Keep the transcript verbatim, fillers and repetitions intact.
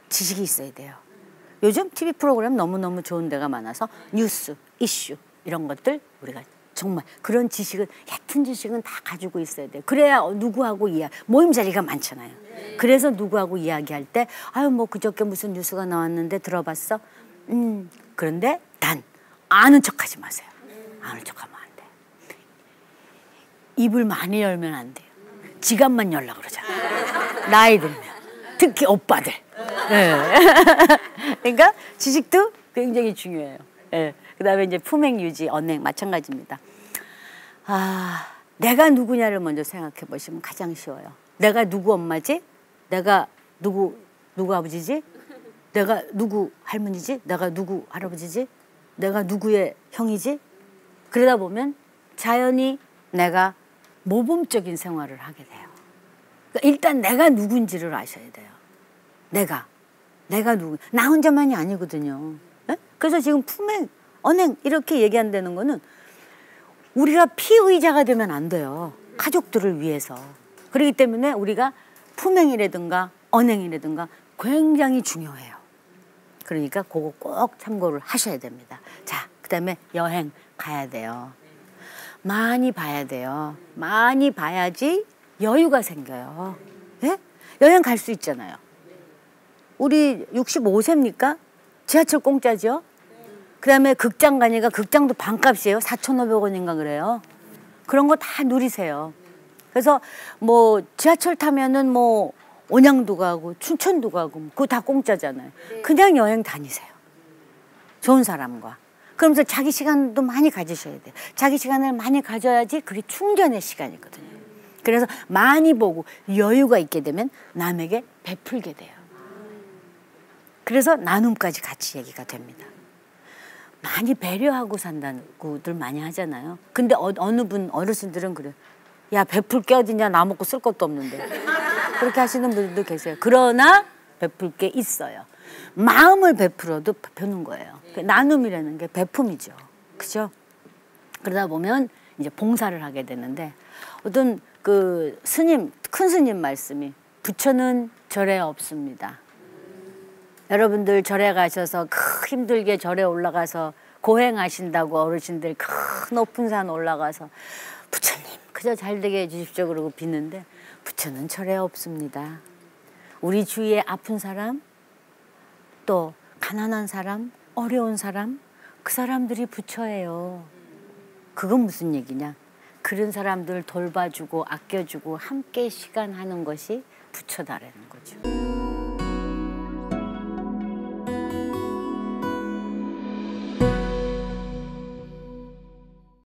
지식이 있어야 돼요. 요즘 티비 프로그램 너무너무 좋은 데가 많아서 뉴스, 이슈 이런 것들 우리가 정말 그런 지식은 얕은 지식은 다 가지고 있어야 돼요. 그래야 누구하고 이야 모임 자리가 많잖아요. 그래서 누구하고 이야기할 때 아유 뭐 그저께 무슨 뉴스가 나왔는데 들어봤어? 음 그런데 단 아는 척하지 마세요. 아는 척하면 안 돼. 입을 많이 열면 안 돼요. 지갑만 열라 그러잖아요. 나이 들면 특히 오빠들. 네. 그러니까 지식도 굉장히 중요해요. 네. 그다음에 이제 품행 유지, 언행 마찬가지입니다. 아, 내가 누구냐를 먼저 생각해 보시면 가장 쉬워요. 내가 누구 엄마지? 내가 누구 누구 아버지지? 내가 누구 할머니지? 내가 누구 할아버지지? 내가 누구의 형이지? 그러다 보면 자연히 내가 모범적인 생활을 하게 돼요. 그러니까 일단 내가 누군지를 아셔야 돼요. 내가. 내가 누구. 나 혼자만이 아니거든요. 네? 그래서 지금 품행, 언행 이렇게 얘기한다는 거는 우리가 피의자가 되면 안 돼요. 가족들을 위해서. 그렇기 때문에 우리가 품행이라든가 언행이라든가 굉장히 중요해요. 그러니까 그거 꼭 참고를 하셔야 됩니다. 자, 그 다음에 여행 가야 돼요. 많이 봐야 돼요. 많이 봐야지 여유가 생겨요. 예? 여행 갈 수 있잖아요. 우리 육십오 세입니까? 지하철 공짜죠? 그 다음에 극장 가니까 극장도 반값이에요. 사천오백 원인가 그래요. 그런 거 다 누리세요. 그래서 뭐 지하철 타면은 뭐 온양도 가고 춘천도 가고 그거 다 공짜잖아요. 그냥 여행 다니세요. 좋은 사람과. 그러면서 자기 시간도 많이 가지셔야 돼요. 자기 시간을 많이 가져야지 그게 충전의 시간이거든요. 그래서 많이 보고 여유가 있게 되면 남에게 베풀게 돼요. 그래서 나눔까지 같이 얘기가 됩니다. 많이 배려하고 산다고들 많이 하잖아요. 근데 어, 어느 분 어르신들은 그래요. 야 베풀 게 어디냐 나 먹고 쓸 것도 없는데. 그렇게 하시는 분들도 계세요. 그러나 베풀 게 있어요. 마음을 베풀어도 베푸는 거예요. 나눔이라는 게 베품이죠. 그죠? 그러다 보면 이제 봉사를 하게 되는데 어떤 그 스님, 큰 스님 말씀이 부처는 절에 없습니다. 여러분들 절에 가셔서 크 힘들게 절에 올라가서 고행하신다고 어르신들 큰 높은 산 올라가서 부처님 그저 잘되게 해주십시오 그러고 빚는데 부처는 절에 없습니다. 우리 주위에 아픈 사람 또 가난한 사람 어려운 사람 그 사람들이 부처예요. 그건 무슨 얘기냐? 그런 사람들 돌봐주고 아껴주고 함께 시간 하는 것이 부처다라는 거죠.